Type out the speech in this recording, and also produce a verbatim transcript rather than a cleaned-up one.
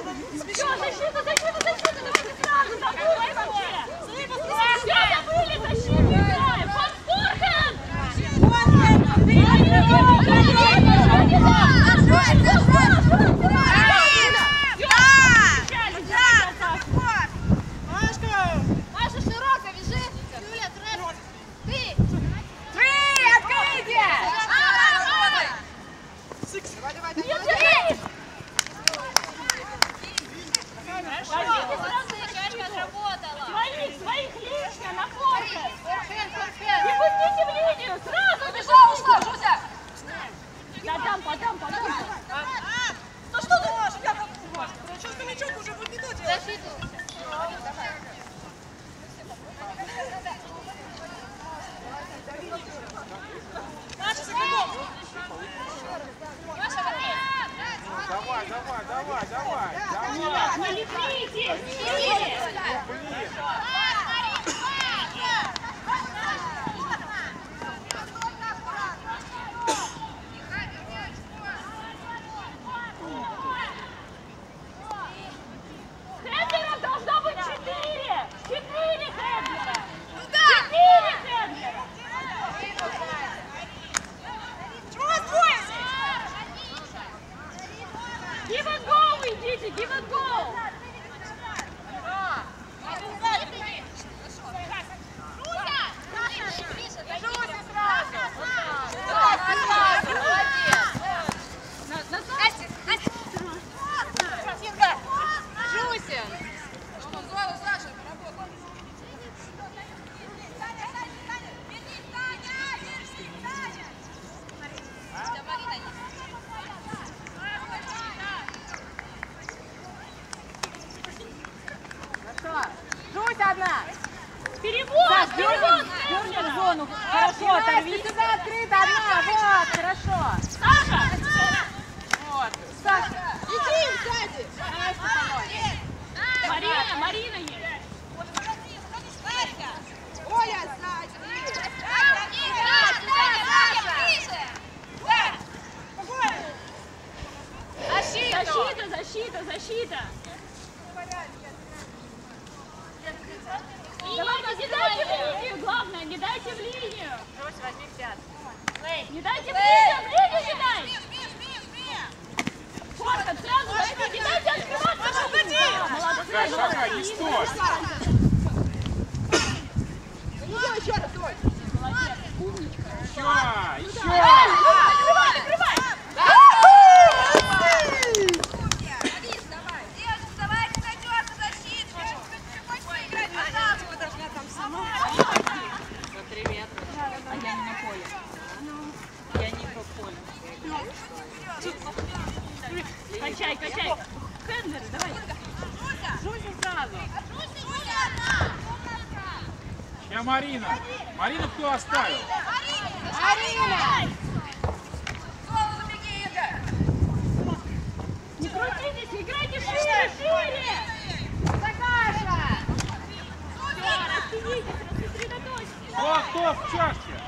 Все, защита, защита, защита, давайте сразу, забыли вообще! Все, забыли, защиту играем! Вот Форхен! Маша, широко, вяжи! Юля, ты! Ты, открытие! Давай, давай, давай! Возьмите сразу защиту! Своих, своих лишнее на Форхен! Не пустите в линию! Сразу! Убежала, ушла, Жуся! Подам, подам, подам! Ну что ты можешь? Я там... Сейчас хомячок уже будет не то делать. Защиту! Маша, за кругом! Маша, Давай, давай, давай, давай, давай. не лепите! Блин. Хендлеров должно быть четыре! Четыре Хендлера! Четыре Хендлера! Чего у вас двое? Give and go вы идите! Give and go! Жусь одна! Перевод! Перевод! Дерни в зону. Хорошо, оторви. Сюда открыта одна. Вот, хорошо. Саша! Вот. Саша. Иди сзади. Давай, спокойно. Марина, Марина есть! Оля, сзади. Защита, защита, защита! Давайте, не дайте в линию, главное, не дайте в линию! Не дайте в линию, в линию не дай! Форхен, сразу возьми, не дайте открываться! Молодец, Шагай, шагай, не стой. Еще раз, Оль. молодец, умничка! Еще, еще. Открывай, открывай! А я не на поле. Я не по полю. Качай, качай. Хендлеры, давай. Жуся сразу. Я Марина. Марина кто оставил? Арина! Не крутитесь, играйте шире, шире! Саша! Все, растянитесь, рассредоточьтесь. Кто, кто в чаще?